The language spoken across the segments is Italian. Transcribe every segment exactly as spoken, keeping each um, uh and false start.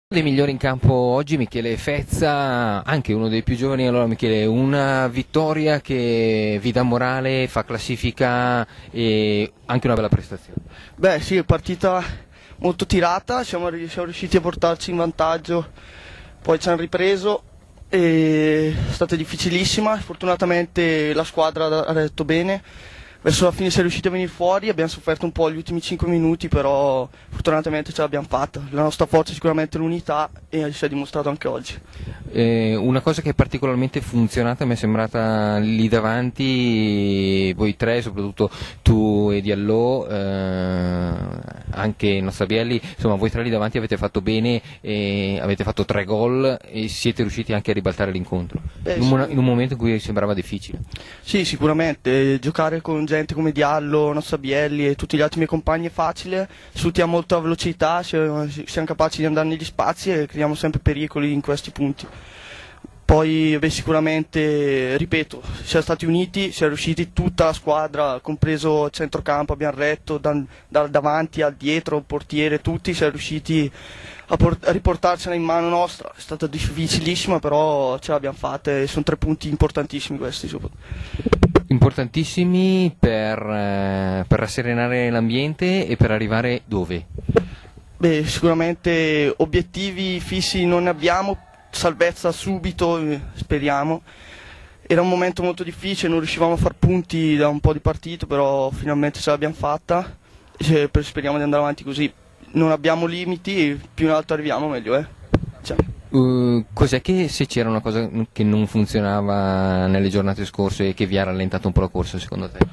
Dei migliori in campo oggi Michele Fezza, anche uno dei più giovani. Allora Michele, una vittoria che vi dà morale, fa classifica e anche una bella prestazione. Beh sì, è partita molto tirata, siamo, siamo riusciti a portarci in vantaggio, poi ci hanno ripreso, e è stata difficilissima, fortunatamente la squadra ha detto bene, verso la fine si è riusciti a venire fuori, abbiamo sofferto un po' gli ultimi cinque minuti, però fortunatamente ce l'abbiamo fatta. La nostra forza è sicuramente l'unità e si è dimostrato anche oggi. Eh, una cosa che è particolarmente funzionata mi è sembrata lì davanti, voi tre, soprattutto tu e Diallo, eh, anche Nossabielli, insomma voi tre lì davanti avete fatto bene, e avete fatto tre gol e siete riusciti anche a ribaltare l'incontro, Beh, in, un, sì. in un momento in cui sembrava difficile. Sì, sicuramente, giocare con gente come Diallo, Nossabielli e tutti gli altri miei compagni è facile, sfruttiamo molta velocità, siamo, siamo capaci di andare negli spazi e creiamo sempre pericoli in questi punti. Poi beh, sicuramente, ripeto, siamo stati uniti, siamo riusciti tutta la squadra, compreso il centrocampo, abbiamo retto da, da davanti al dietro, il portiere, tutti siamo riusciti a, a riportarcela in mano nostra. È stata difficilissima, però ce l'abbiamo fatta e sono tre punti importantissimi questi. Importantissimi per, eh, per rasserenare l'ambiente e per arrivare dove? Beh, sicuramente obiettivi fissi non ne abbiamo, salvezza subito, eh, speriamo. Era un momento molto difficile, non riuscivamo a far punti da un po' di partito, però finalmente ce l'abbiamo fatta e speriamo di andare avanti così. Non abbiamo limiti, più in alto arriviamo meglio è. Ciao. Uh, cos'è che, se c'era una cosa che non funzionava nelle giornate scorse e che vi ha rallentato un po' la corsa secondo te?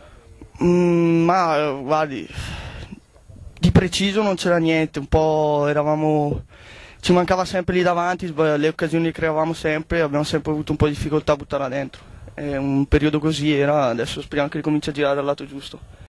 Mm, ma guardi, di preciso non c'era niente, un po' eravamo, ci mancava sempre lì davanti, le occasioni le creavamo sempre, abbiamo sempre avuto un po' di difficoltà a buttarla dentro. È un periodo così era, adesso speriamo che ricominci a girare dal lato giusto.